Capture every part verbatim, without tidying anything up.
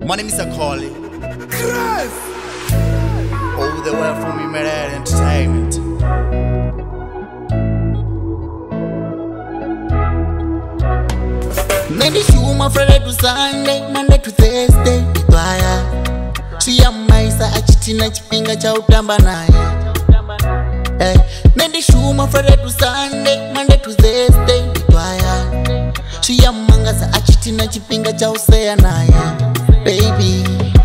My name is Akoli. Chris! All the way from Immediate Entertainment. Maybe she my Friday to Sunday, Monday to Thursday. Itwaya she am maisa achitina chipinga cha utamba naye. Hey, maybe she my Friday to Sunday, Monday to Thursday. Itwaya she am mangasa achitina chipinga cha usea naye. Baby,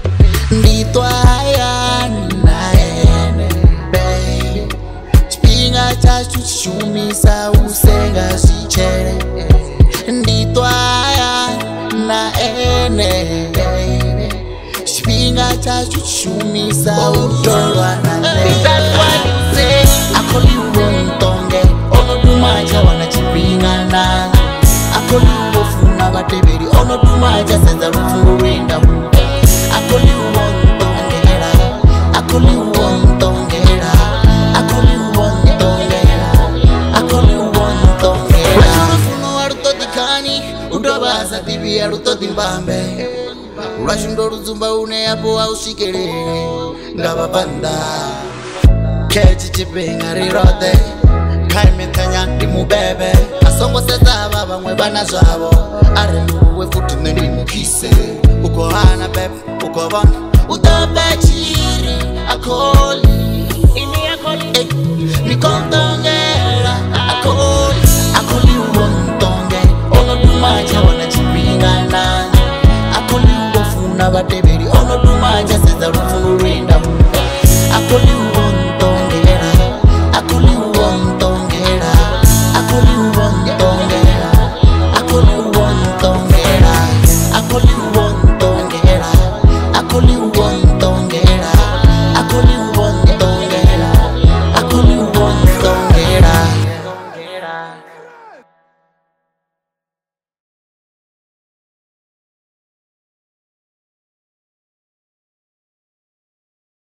nditwaya naye, baby. Chipinga cha chuchumisa usenga sichere. Nditwaya na ene, baby. Chipinga cha chuchumisa utolwa na ene. That's what you say. Akoli uontonge ono dumaja wana chipinga na. Akoli uofuna bateberi ono dumaja senza rufungu rinda. Akoli uontongera, akoli uontongera, akoli uontongera, akoli uontongera. Achurufuno aruto dikani, udobaza bibi aruto dimbambe. Urashundo ruzumba une yapo wa ushikere, ngababanda. Kechi chipinga rirote, kaimetanya ndimubebe. Asongo seza baba mwebana zabo, areluwe futi nendi mukise. Uko hana bebe, uko bana, udobe chiri, akoli. Ini akoli, eh, nikontonge.